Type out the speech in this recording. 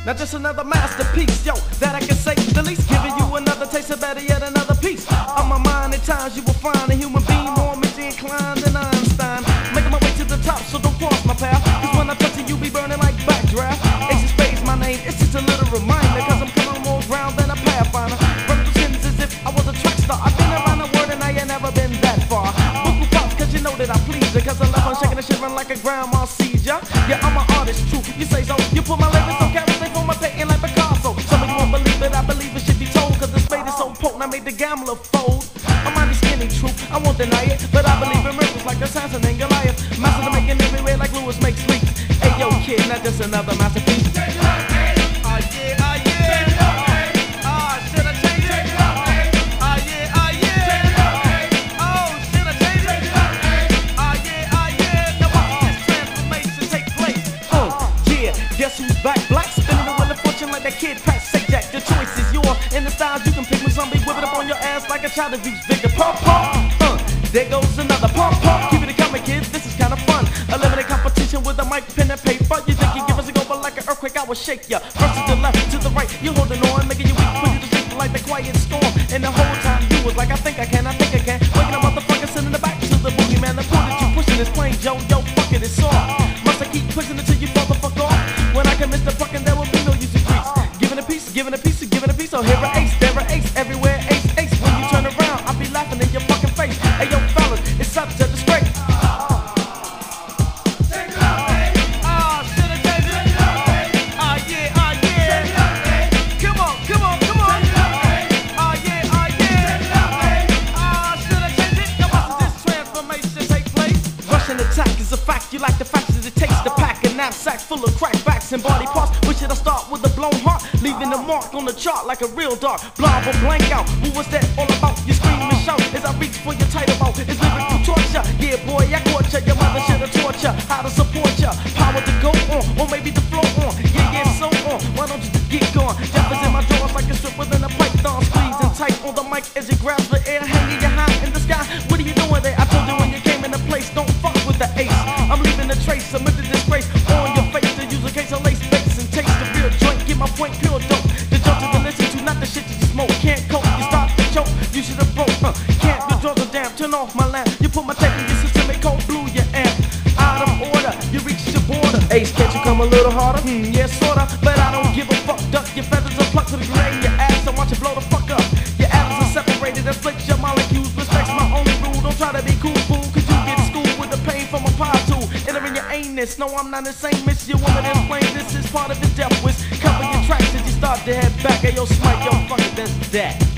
Now just another masterpiece, yo, that I can say the least. Giving you another taste of better yet another piece. On my mind at times you will find a human being more mentally inclined than Einstein. Making my way to the top, so don't cross my path. Cause when I touch it, you be burning like backdraft. Ace of Spades, my name, it's just a little reminder. Cause I'm coming more ground than a pathfinder. Represents as if I was a track star. I've been around the world and I ain't never been that far. Buku pops, cause you know that I please her. Cause I left on shaking and shivering like a grandma seizure. Yeah, I'm an artist, true, you say so. You put my lyrics on camera, they for my painting like Picasso. Some of you won't believe it, I believe it should be told. Cause the spade is so potent, I made the gambler fold. I'm mighty skinny, true, I won't deny it. But I believe in miracles like the Samson and Goliath. Master to making everywhere like Lewis makes leaks. Hey yo kid, not just another masterpiece. Guess who's back? Black, spinning the wheel of fortune like that kid Pat Say Jack. The choice is yours, and the styles you can pick. With zombie whip it up on your ass like a child that reached Victor. Pump, pump, there goes another pump, pump. Keep it coming, kids, this is kinda fun. Eliminate competition with a mic, pen, and paper. You think you give us a go, but like an earthquake, I will shake ya. First to the left, to the right, you holding on, making you weak, put you to sleep like the quiet storm. And the whole time you was like, I think I can, I think I can. Waking up motherfuckers sitting in the back to the boogeyman. The pull that you pushing is plain, yo, fuck it, it's all. Must I keep pushing it till you fall the fuck off? When I commence the fucking, there will be no use of grease. Giving a piece, giving a piece, giving a piece. So here a ace, there a ace, everywhere ace, ace. When you turn around, I'll be laughing in your fucking face. Hey yo, fellas, it's such a disgrace. Attack is a fact, you like the fact that it takes to pack a knapsack full of crackbacks and body parts. Where should I start with a blown heart? Leaving a mark on the chart like a real dart. Blob or blank out, what was that all about? You scream and shout as I reach for your title bout. It's lyrical torture, yeah boy, I caught ya. Your mother should have taught ya how to support ya. Power to go on, or maybe the flow on. Yeah, so on, why don't you just get gone? Death is in my drawers like a strip within a python. Squeezing tight on the mic as it grabs the air. Hanging your high in the sky, what are you doing there? I told you when you came into place, don't fuck with the ace. I'm leaving a trace, submit the disgrace on your face. To use a case of lace base and taste the real joint. Get my point, pure dope. The jokes to listen to, not the shit that you smoke. Can't cope, you start to choke, you should have broke. Can't, your jaws are damp, turn off my lamp. You put my tape in your system, it cold blue your amp. Out of order, you reached your border. Ace, can't you come a little harder? Yeah, sorta, but I don't give a fuck. Duck your feathers are plucked to the grave. Your ass, I want you blow the fuck up. Your atoms are separated, that split your molecules. Respect's my only rule, don't try to be cool, fool. Cause you get schooled with the pain from a pie tool. Entering your anus, no I'm not the same. Miss your woman and flame, this is part of the death wish. Cover your tracks as you start to head back. Hey yo, Smite, yo, fuck it, that's that.